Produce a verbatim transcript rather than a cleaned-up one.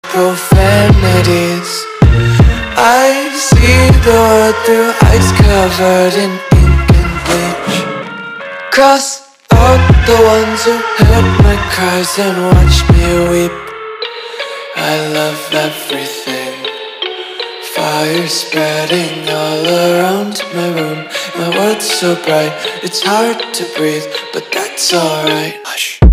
profanities. I see the world through ice covered in ink and bleach. Cross out the ones who heard my cries and watched me weep. I love everything. Fire spreading all around my room. My world's so bright, it's hard to breathe, but that's alright. Hush.